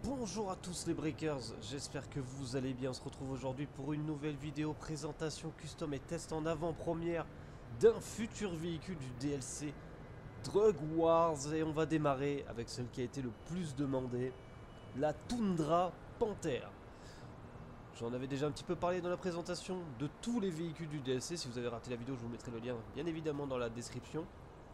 Bonjour à tous les breakers, j'espère que vous allez bien. On se retrouve aujourd'hui pour une nouvelle vidéo présentation custom et test en avant-première d'un futur véhicule du DLC Drug Wars. Et on va démarrer avec celle qui a été le plus demandée, la Tundra Panther. J'en avais déjà un petit peu parlé dans la présentation de tous les véhicules du DLC. Si vous avez raté la vidéo, je vous mettrai le lien bien évidemment dans la description.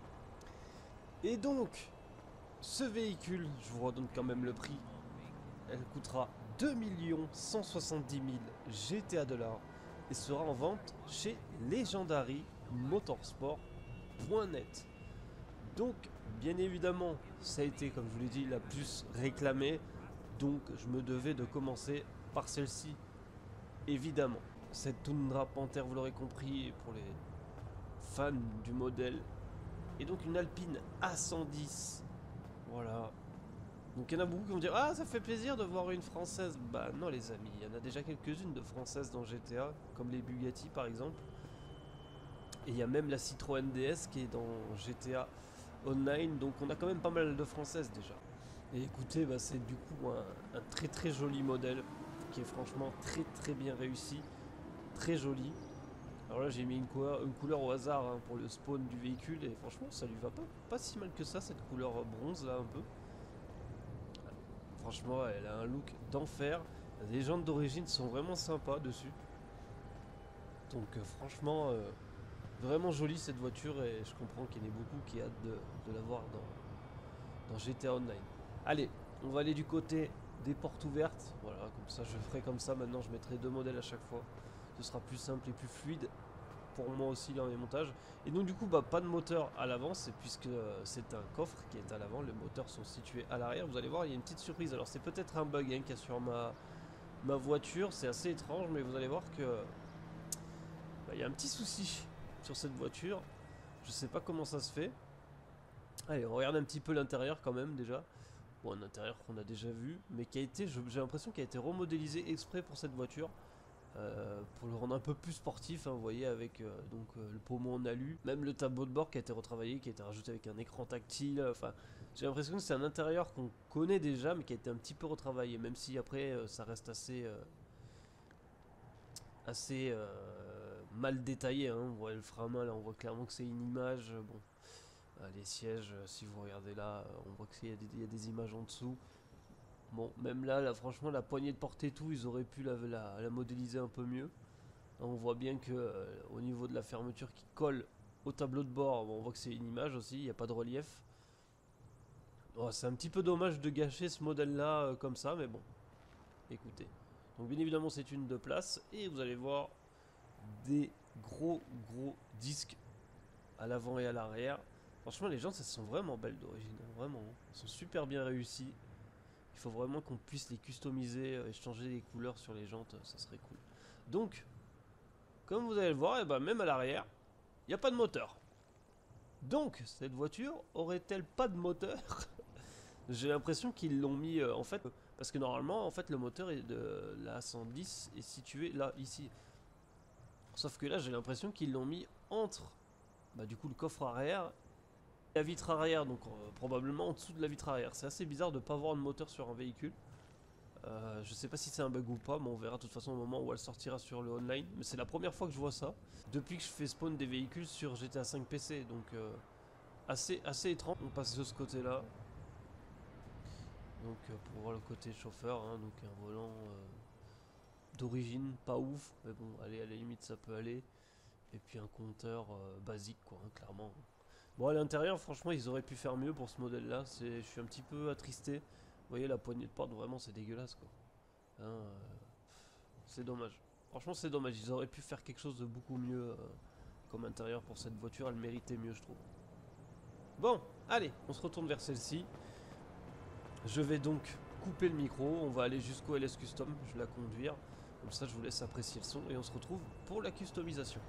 Et donc, ce véhicule, je vous redonne quand même le prix. Elle coûtera 2 170 000 GTA $ et sera en vente chez Legendary Motorsport.net. Donc, bien évidemment, ça a été, comme je vous l'ai dit, la plus réclamée. Donc, je me devais de commencer par celle-ci, évidemment. Cette Tundra Panther, vous l'aurez compris, pour les fans du modèle. Et donc, une Alpine A110. Voilà. Donc il y en a beaucoup qui vont dire « Ah, ça fait plaisir de voir une française ». Bah non les amis, il y en a déjà quelques-unes de françaises dans GTA, comme les Bugatti par exemple. Et il y a même la Citroën DS qui est dans GTA Online, donc on a quand même pas mal de françaises déjà. Et écoutez, bah, c'est du coup un très très joli modèle, qui est franchement très très bien réussi, très joli. Alors là j'ai mis une couleur au hasard hein, pour le spawn du véhicule, et franchement ça lui va pas si mal que ça, cette couleur bronze là un peu. Franchement, elle a un look d'enfer. Les jantes d'origine sont vraiment sympas dessus. Donc franchement, vraiment jolie cette voiture et je comprends qu'il y en ait beaucoup qui ont hâte de la voir dans GTA Online. Allez, on va aller du côté des portes ouvertes. Voilà, comme ça je ferai comme ça. Maintenant je mettrai deux modèles à chaque fois. Ce sera plus simple et plus fluide pour moi aussi dans les montages. Et donc du coup bah pas de moteur à l'avant, c'est puisque c'est un coffre qui est à l'avant, les moteurs sont situés à l'arrière. Vous allez voir, il y a une petite surprise. Alors c'est peut-être un bug hein, qu'il y a sur ma voiture, c'est assez étrange, mais vous allez voir que il y a un petit souci sur cette voiture. Je sais pas comment ça se fait. Allez, on regarde un petit peu l'intérieur quand même déjà. Bon, un intérieur qu'on a déjà vu, mais qui a été, j'ai l'impression qu'il a été remodélisé exprès pour cette voiture. Pour le rendre un peu plus sportif, hein, vous voyez, avec le pommeau en alu, même le tableau de bord qui a été retravaillé, qui a été rajouté avec un écran tactile. Enfin, j'ai l'impression que c'est un intérieur qu'on connaît déjà, mais qui a été un petit peu retravaillé, même si après ça reste assez mal détaillé. Hein. On voit le frein là, on voit clairement que c'est une image. Bon, les sièges, si vous regardez là, on voit qu'il y a des images en dessous. Bon, même là, franchement, la poignée de porte et tout, ils auraient pu la modéliser un peu mieux. On voit bien que au niveau de la fermeture qui colle au tableau de bord, bon, on voit que c'est une image aussi, il n'y a pas de relief. Oh, c'est un petit peu dommage de gâcher ce modèle-là comme ça, mais bon, écoutez. Donc bien évidemment, c'est une 2 places, et vous allez voir des gros disques à l'avant et à l'arrière. Franchement, les jantes, elles sont vraiment belles d'origine, hein, vraiment. Elles sont super bien réussies. Il faut vraiment qu'on puisse les customiser et changer les couleurs sur les jantes, ça serait cool. Donc, comme vous allez le voir, et ben même à l'arrière, il n'y a pas de moteur. Donc, cette voiture aurait-elle pas de moteur? J'ai l'impression qu'ils l'ont mis en fait, parce que normalement, en fait, le moteur de la 110 est situé là, ici. Sauf que là, j'ai l'impression qu'ils l'ont mis entre, bah, du coup, le coffre arrière et la vitre arrière, donc probablement en dessous de la vitre arrière. C'est assez bizarre de ne pas avoir de moteur sur un véhicule. Je sais pas si c'est un bug ou pas, mais on verra de toute façon au moment où elle sortira sur le online. Mais c'est la première fois que je vois ça depuis que je fais spawn des véhicules sur GTA 5 PC, donc assez étrange. On passe de ce côté là, donc pour voir le côté chauffeur, hein, donc un volant d'origine pas ouf, mais bon, allez, à la limite ça peut aller. Et puis un compteur basique quoi, hein, clairement. Bon, à l'intérieur, franchement, ils auraient pu faire mieux pour ce modèle là. Je suis un petit peu attristé. Vous voyez la poignée de porte, vraiment c'est dégueulasse quoi. Hein, c'est dommage. Franchement, c'est dommage. Ils auraient pu faire quelque chose de beaucoup mieux comme intérieur pour cette voiture. Elle méritait mieux, je trouve. Bon, allez, on se retourne vers celle-ci. Je vais donc couper le micro. On va aller jusqu'au LS Custom. Je vais la conduire. Comme ça, je vous laisse apprécier le son. Et on se retrouve pour la customisation.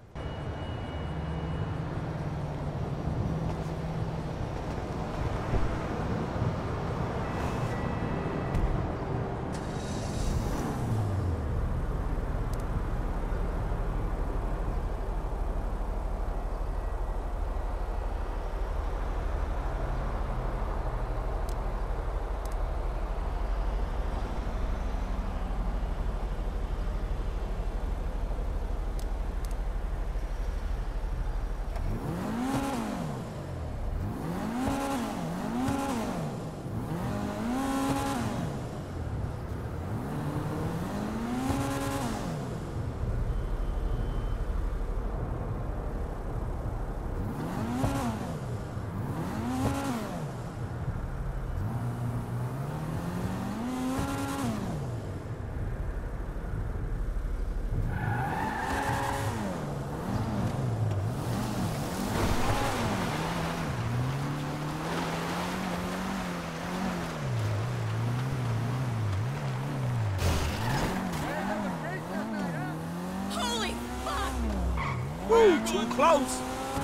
Ooh, too close.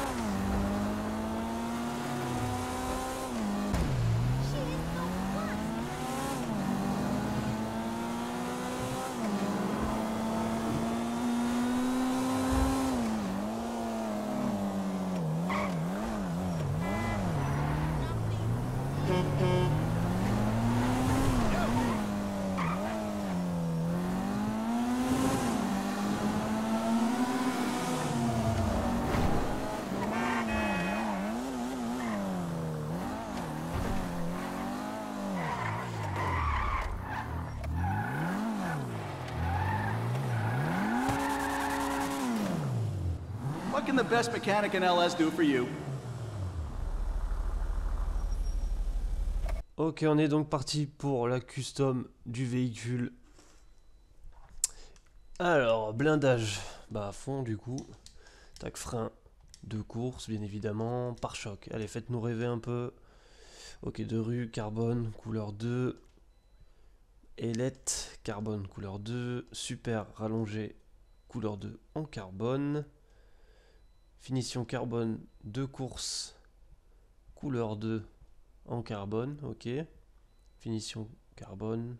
What can the best mechanic in LS do for you? Ok, on est donc parti pour la custom du véhicule. Alors, blindage, bah à fond du coup. Tac, frein de course, bien évidemment. Pare-choc, allez, faites-nous rêver un peu. Ok, de rue, carbone, couleur 2. Ailette, carbone, couleur 2. Super, rallongé, couleur 2 en carbone. Finition carbone de course, couleur 2 en carbone, ok. Finition carbone.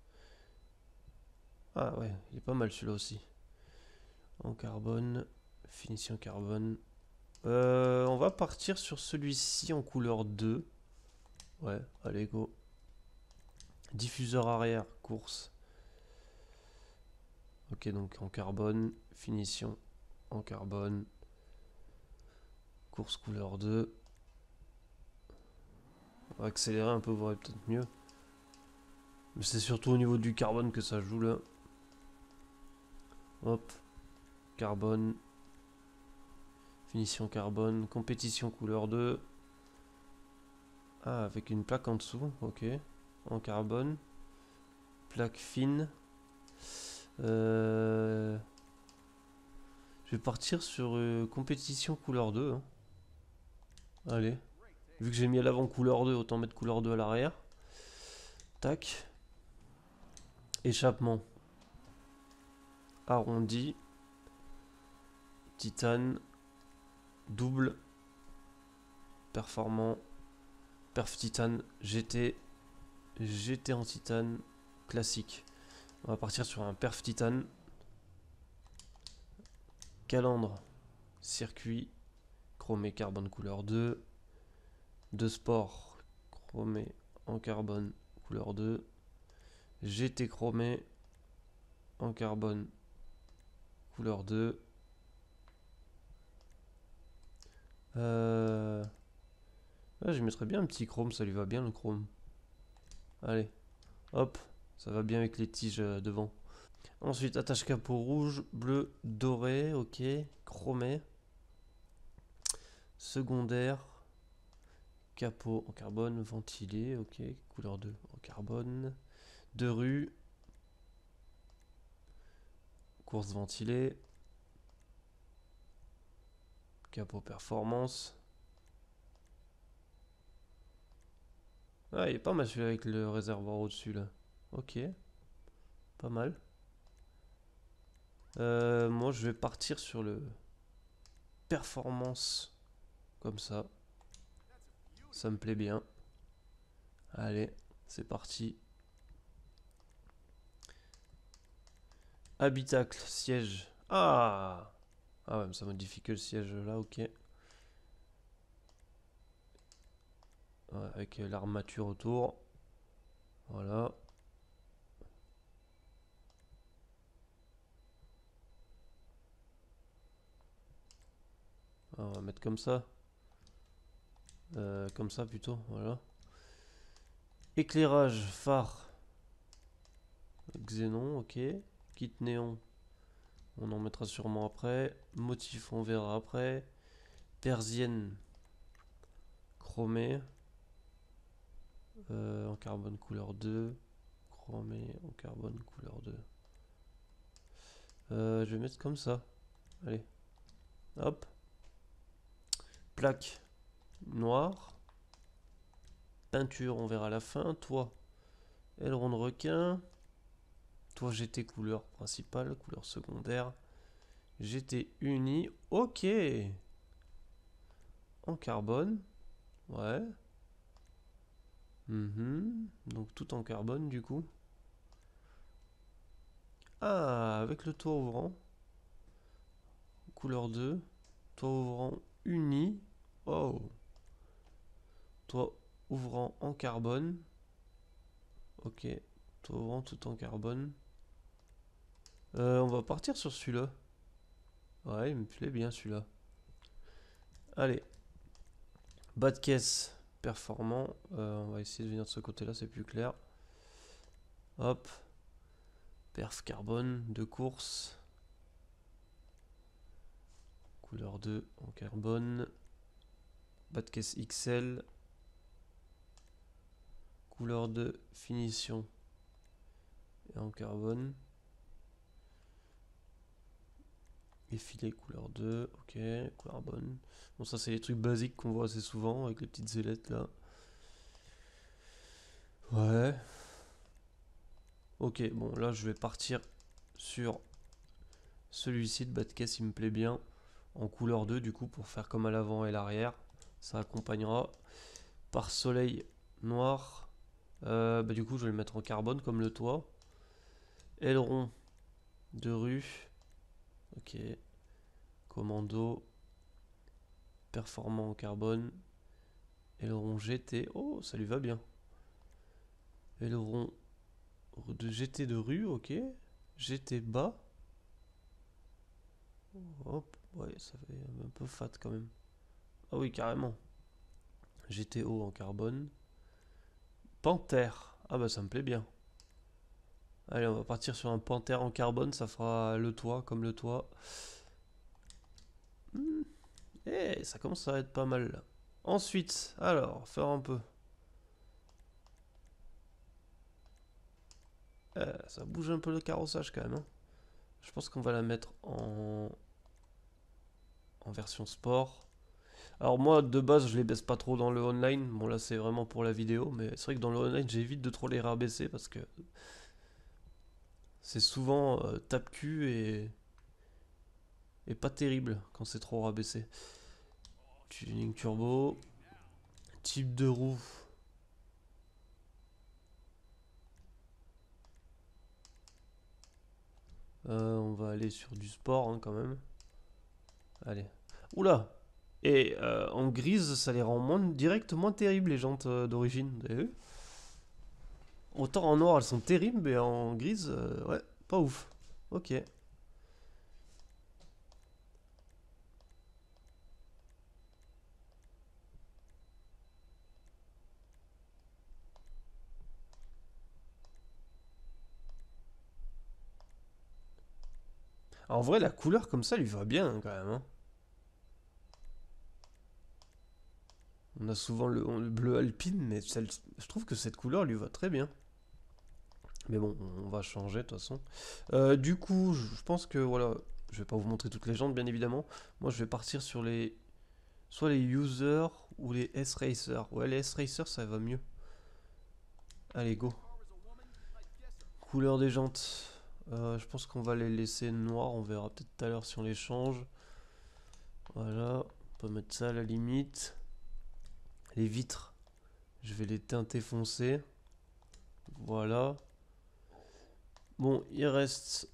Ah ouais, il est pas mal celui-là aussi. En carbone, finition carbone. On va partir sur celui-ci en couleur 2. Ouais, allez go. Diffuseur arrière, course. Ok, donc en carbone, finition en carbone. Course couleur 2. On va accélérer un peu, vous verrez peut-être mieux. Mais c'est surtout au niveau du carbone que ça joue là. Hop. Carbone. Finition carbone. Compétition couleur 2. Ah, avec une plaque en dessous. Ok. En carbone. Plaque fine. Je vais partir sur compétition couleur 2. Hein. Allez. Vu que j'ai mis à l'avant couleur 2, autant mettre couleur 2 à l'arrière. Tac. Échappement. Arrondi. Titane. Double. Performant. Perf titane. GT. GT en titane. Classique. On va partir sur un perf titane. Calandre. Circuit. Chromé carbone couleur 2. De sport. Chromé en carbone couleur 2. GT chromé en carbone couleur 2. Là, je mettrais bien un petit chrome, ça lui va bien le chrome. Allez, hop, ça va bien avec les tiges devant. Ensuite, attache capot rouge, bleu, doré, ok, chromé. Secondaire, capot en carbone, ventilé, ok, couleur 2 en carbone. De rue, course ventilée. Capot performance. Ah, il est pas mal celui-là avec le réservoir au-dessus là. Ok, pas mal. Moi je vais partir sur le performance comme ça. Ça me plaît bien. Allez, c'est parti. Habitacle, siège. Ah! Ah ouais, mais ça modifie que le siège là, ok. Ouais, avec l'armature autour. Voilà. Ah, on va mettre comme ça. Comme ça plutôt, voilà. Éclairage, phare. Xénon, ok. Kit néon. On en mettra sûrement après. Motif, on verra après. Persienne. Chromé. En carbone couleur 2. Chromé en carbone couleur 2. Je vais mettre comme ça. Allez. Hop. Plaque noire. Peinture, on verra à la fin. Toi, aileron de requin. Toi, GT couleur principale, couleur secondaire. GT uni. Ok. En carbone. Ouais. Donc tout en carbone du coup. Ah, avec le toit ouvrant. Couleur 2. Toit ouvrant uni. Oh. Toit ouvrant en carbone. Ok. Toit ouvrant tout en carbone. On va partir sur celui-là. Ouais, il me plaît bien celui-là. Allez. Bas de caisse performant. On va essayer de venir de ce côté-là, c'est plus clair. Hop. Perf carbone de course. Couleur 2 en carbone. Bas de caisse XL. Couleur 2 finition. Et en carbone. Effilé couleur 2. Ok, carbone. Bon, ça, c'est les trucs basiques qu'on voit assez souvent avec les petites ailettes là. Ouais. Ok, bon, là, je vais partir sur celui-ci de bas de caisse, il me plaît bien. En couleur 2, du coup, pour faire comme à l'avant et l'arrière. Ça accompagnera. Par soleil noir. Du coup, je vais le mettre en carbone comme le toit. Aileron de rue. Ok. Commando. Performant en carbone. Aileron GT. Oh, ça lui va bien. Aileron de GT de rue, ok. GT bas. Hop, ouais, ça fait un peu fat quand même. Ah oui, carrément. GT haut en carbone. Panthère. Ah bah ça me plaît bien. Allez, on va partir sur un panthère en carbone, ça fera le toit comme le toit. Eh, ça commence à être pas mal là. Ensuite, alors, faire un peu. Ça bouge un peu le carrossage quand même, hein. Je pense qu'on va la mettre en version sport. Alors moi, de base, je les baisse pas trop dans le online. Bon là, c'est vraiment pour la vidéo, mais c'est vrai que dans le online, j'évite de trop les rabaisser parce que c'est souvent tape-cul et pas terrible quand c'est trop rabaissé. Tuning turbo. Type de roue. On va aller sur du sport hein, quand même. Allez. Oula. Et en grise, ça les rend direct moins terribles les jantes d'origine. Vous avez vu? Autant en noir, elles sont terribles, mais en grise, ouais, pas ouf. Ok. En vrai, la couleur comme ça lui va bien hein, quand même, hein. On a souvent le bleu alpine, mais je trouve que cette couleur lui va très bien. Mais bon, on va changer de toute façon. Du coup, je pense que voilà, je vais pas vous montrer toutes les jantes, bien évidemment. Moi, je vais partir sur soit les users ou les S-Racer. Ouais, les S-Racer, ça va mieux. Allez, go. Couleur des jantes. Je pense qu'on va les laisser noirs. On verra peut-être tout à l'heure si on les change. Voilà. On peut mettre ça à la limite. Les vitres. Je vais les teinter foncé. Voilà. Bon, il reste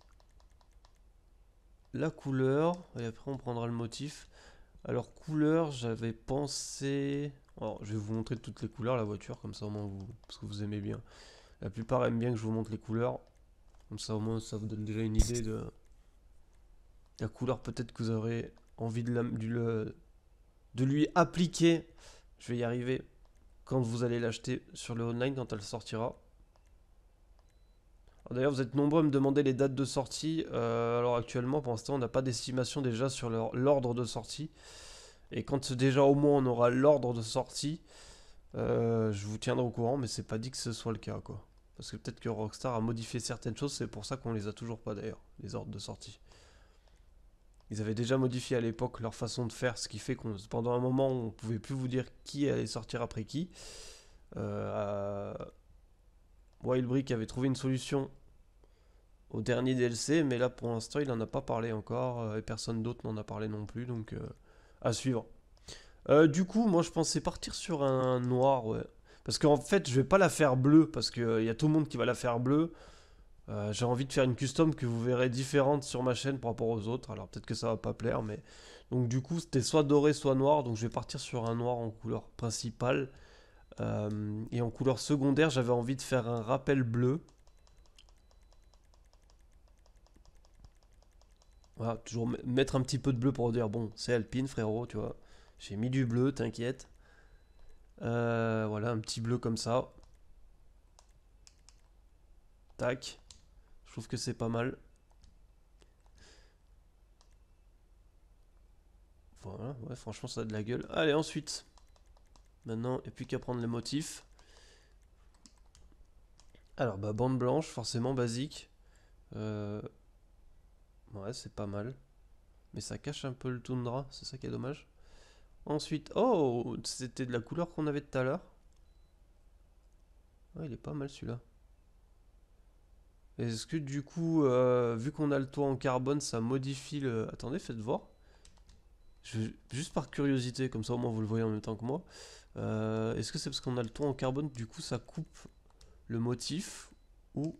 la couleur. Et après, on prendra le motif. Alors, couleur, j'avais pensé... Alors, je vais vous montrer toutes les couleurs, la voiture. Comme ça, au moins, parce que vous aimez bien. La plupart aiment bien que je vous montre les couleurs. Comme ça, au moins, ça vous donne déjà une idée de la couleur peut-être que vous aurez envie de lui appliquer. Je vais y arriver quand vous allez l'acheter sur le online, quand elle sortira. D'ailleurs, vous êtes nombreux à me demander les dates de sortie. Alors actuellement, pour l'instant, on n'a pas d'estimation déjà sur l'ordre de sortie. Et quand déjà au moins on aura l'ordre de sortie, je vous tiendrai au courant, mais c'est pas dit que ce soit le cas, quoi. Parce que peut-être que Rockstar a modifié certaines choses, c'est pour ça qu'on les a toujours pas d'ailleurs, les ordres de sortie. Ils avaient déjà modifié à l'époque leur façon de faire, ce qui fait qu'on pendant un moment on pouvait plus vous dire qui allait sortir après qui. Wildbrick avait trouvé une solution au dernier DLC, mais là pour l'instant il en a pas parlé encore, et personne d'autre n'en a parlé non plus, donc à suivre. Du coup, moi je pensais partir sur un noir, ouais. Parce qu'en fait, je vais pas la faire bleue, parce qu'il y a tout le monde qui va la faire bleue. J'ai envie de faire une custom que vous verrez différente sur ma chaîne par rapport aux autres. Alors peut-être que ça va pas plaire, mais... Donc du coup, c'était soit doré, soit noir. Donc je vais partir sur un noir en couleur principale. Et en couleur secondaire, j'avais envie de faire un rappel bleu. Voilà, toujours mettre un petit peu de bleu pour dire, bon, c'est Alpine, frérot, tu vois. J'ai mis du bleu, t'inquiète. Voilà, un petit bleu comme ça. Tac. Je trouve que c'est pas mal. Voilà, ouais, franchement, ça a de la gueule. Allez, ensuite. Maintenant, il n'y a plus qu'à prendre les motifs. Alors, bah, bande blanche, forcément basique. Ouais, c'est pas mal. Mais ça cache un peu le toundra, c'est ça qui est dommage. Ensuite, oh, c'était de la couleur qu'on avait tout à l'heure. Ouais, il est pas mal celui-là. Est-ce que du coup, vu qu'on a le toit en carbone, ça modifie le... Attendez, faites voir. Juste par curiosité, comme ça au moins vous le voyez en même temps que moi. Est-ce que c'est parce qu'on a le toit en carbone, du coup ça coupe le motif ou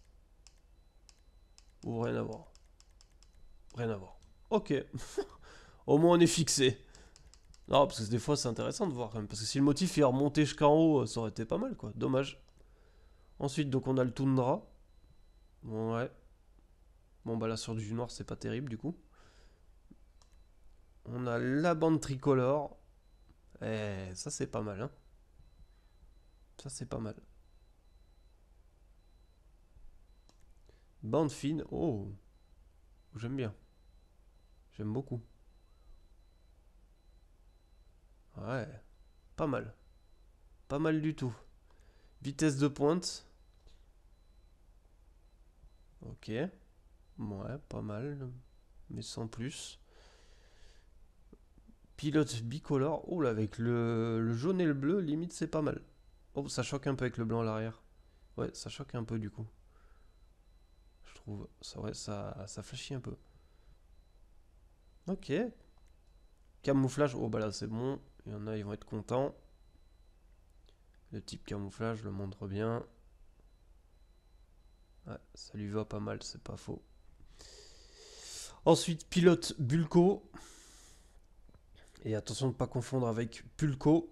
rien à voir? Rien à voir. Ok. Au moins on est fixé. Non, parce que des fois c'est intéressant de voir quand même. Parce que si le motif est remonté jusqu'en haut, ça aurait été pas mal quoi. Dommage. Ensuite, donc on a le toundra. Ouais. Bon bah là sur du noir c'est pas terrible du coup. On a la bande tricolore. Eh, ça c'est pas mal hein. Ça c'est pas mal. Bande fine. Oh. J'aime bien. J'aime beaucoup. Ouais. Pas mal. Pas mal du tout. Vitesse de pointe. Ok. Ouais, pas mal. Mais sans plus. Pilote bicolore. Oh là, avec le jaune et le bleu, limite c'est pas mal. Oh, ça choque un peu avec le blanc à l'arrière. Ouais, ça choque un peu du coup. Je trouve. Ça, ouais, ça flashy un peu. Ok. Camouflage. Oh bah là c'est bon. Il y en a, ils vont être contents. Le type camouflage, je le montre bien. Ouais, ça lui va pas mal, c'est pas faux. Ensuite, pilote Bulco. Et attention de ne pas confondre avec Pulco.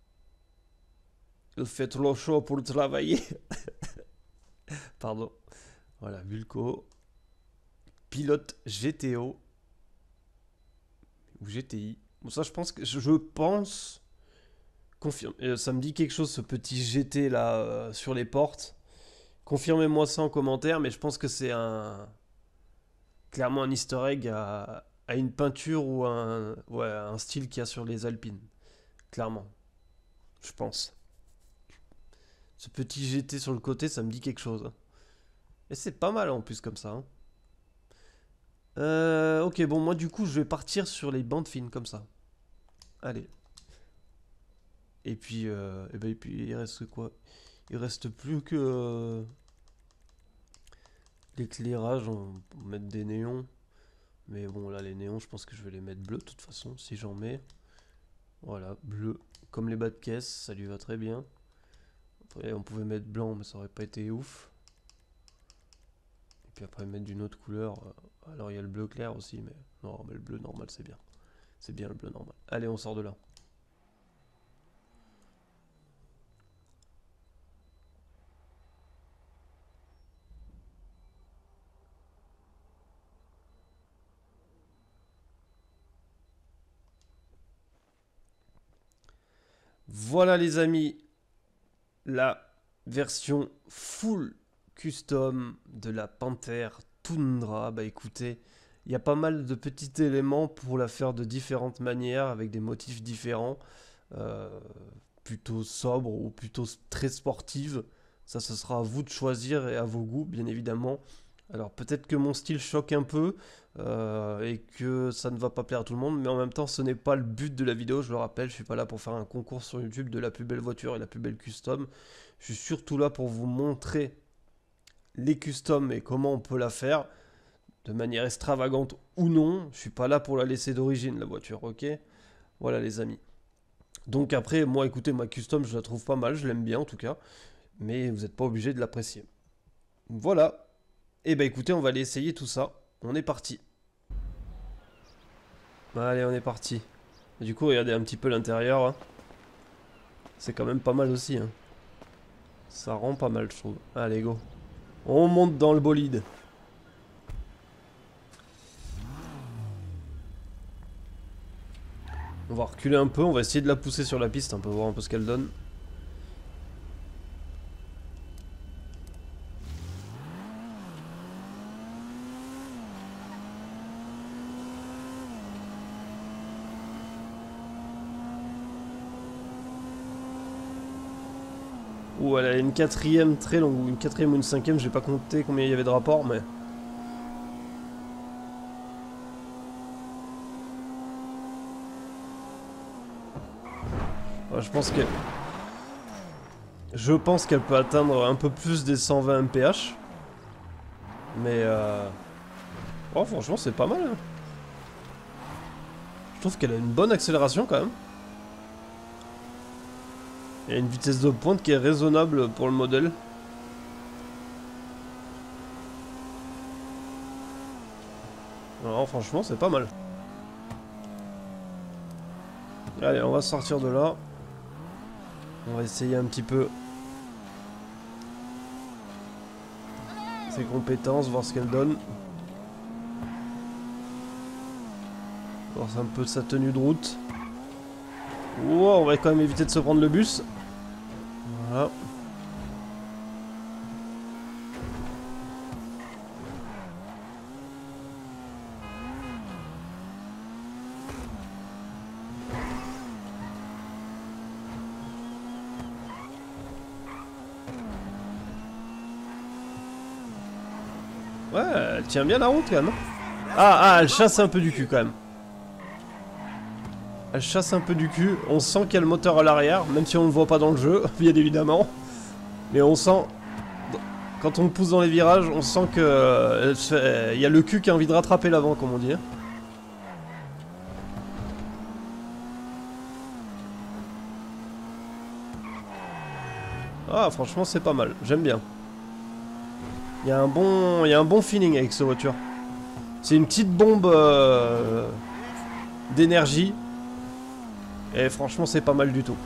Il fait trop chaud pour travailler. Pardon. Voilà, Bulco. Pilote GTO. Ou GTI. Bon, ça, je pense que. Je pense. Confirme. Ça me dit quelque chose, ce petit GT là sur les portes. Confirmez-moi ça en commentaire, mais je pense que c'est un. Clairement un easter egg à une peinture ou ouais, un style qu'il y a sur les Alpines. Clairement. Je pense. Ce petit GT sur le côté, ça me dit quelque chose. Et c'est pas mal en plus comme ça. Hein. Ok, bon, moi du coup, je vais partir sur les bandes fines comme ça. Allez. Et puis il reste quoi? Il reste plus que l'éclairage. On peut mettre des néons. Mais bon, là, les néons, je pense que je vais les mettre bleus de toute façon, si j'en mets. Voilà, bleu. Comme les bas de caisse, ça lui va très bien. Après, on pouvait mettre blanc, mais ça aurait pas été ouf. Et puis après, mettre d'une autre couleur. Alors, il y a le bleu clair aussi, mais non, mais le bleu normal, c'est bien. C'est bien le bleu normal. Allez, on sort de là. Voilà, les amis. La version full custom de la Panther Tundra. Bah écoutez, il y a pas mal de petits éléments pour la faire de différentes manières avec des motifs différents, euh, plutôt sobres ou plutôt très sportives. Ça, ce sera à vous de choisir et à vos goûts, bien évidemment. Alors peut-être que mon style choque un peu et que ça ne va pas plaire à tout le monde, mais en même temps ce n'est pas le but de la vidéo, je le rappelle, je suis pas là pour faire un concours sur YouTube de la plus belle voiture et la plus belle custom. Je suis surtout là pour vous montrer les customs et comment on peut la faire, de manière extravagante ou non. Je suis pas là pour la laisser d'origine, la voiture, ok? Voilà les amis. Donc après, moi écoutez, ma custom, je la trouve pas mal, je l'aime bien en tout cas. Mais vous n'êtes pas obligé de l'apprécier. Voilà. Et bah écoutez, on va aller essayer tout ça. On est parti. Allez, on est parti. Et du coup, regardez un petit peu l'intérieur. Hein. C'est quand même pas mal aussi. Hein. Ça rend pas mal, je trouve. Allez, go. On monte dans le bolide. On va reculer un peu. On va essayer de la pousser sur la piste. On peut voir un peu ce qu'elle donne. Ou elle a une quatrième très longue, ou une quatrième ou une cinquième, j'ai pas compté combien il y avait de rapports, mais... Ouais, je pense qu'elle peut atteindre un peu plus des 120 mph. Mais oh, franchement c'est pas mal. Hein. Je trouve qu'elle a une bonne accélération quand même. Il y a une vitesse de pointe qui est raisonnable pour le modèle. Alors franchement c'est pas mal. Allez, on va sortir de là. On va essayer un petit peu ses compétences, voir ce qu'elle donne. Voir un peu sa tenue de route. Wow, on va quand même éviter de se prendre le bus. Voilà. Ouais, elle tient bien la route quand même. Ah, elle chasse un peu du cul quand même. Elle chasse un peu du cul. On sent qu'il y a le moteur à l'arrière, même si on ne le voit pas dans le jeu, bien évidemment. Mais on sent... Quand on pousse dans les virages, on sent que... il y a le cul qui a envie de rattraper l'avant, comme on dit. Ah, franchement, c'est pas mal. J'aime bien. Il y a un bon feeling avec cette voiture. C'est une petite bombe d'énergie. Et franchement, c'est pas mal du tout.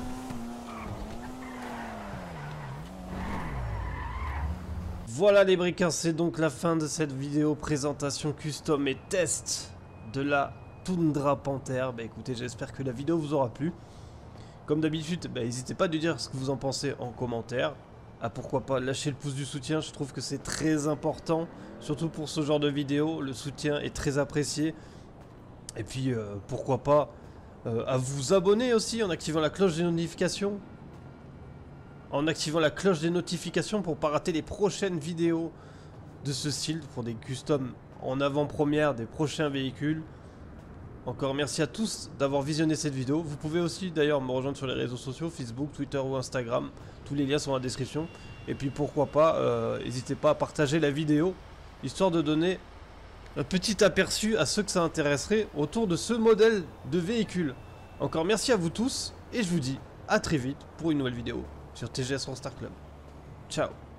Voilà les briquins, c'est donc la fin de cette vidéo présentation custom et test de la Tundra Panther. Bah écoutez, j'espère que la vidéo vous aura plu. Comme d'habitude, bah, n'hésitez pas à nous dire ce que vous en pensez en commentaire. Ah, pourquoi pas lâcher le pouce du soutien, je trouve que c'est très important. Surtout pour ce genre de vidéo, le soutien est très apprécié. Et puis pourquoi pas à vous abonner aussi en activant la cloche des notifications. En activant la cloche des notifications pour ne pas rater les prochaines vidéos de ce style. Pour des customs en avant-première des prochains véhicules. Encore merci à tous d'avoir visionné cette vidéo. Vous pouvez aussi d'ailleurs me rejoindre sur les réseaux sociaux, Facebook, Twitter ou Instagram. Tous les liens sont dans la description. Et puis pourquoi pas, n'hésitez pas à partager la vidéo, histoire de donner un petit aperçu à ceux que ça intéresserait autour de ce modèle de véhicule. Encore merci à vous tous, et je vous dis à très vite pour une nouvelle vidéo sur TGS Rockstar Club. Ciao.